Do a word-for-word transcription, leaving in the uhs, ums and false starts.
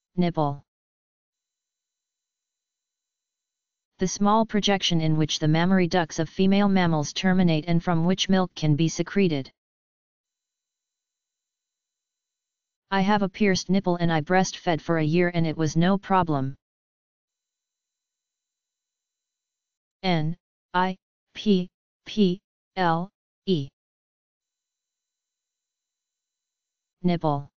Nipple. The small projection in which the mammary ducts of female mammals terminate and from which milk can be secreted. I have a pierced nipple and I breastfed for a year and it was no problem. N I P P L E Nipple.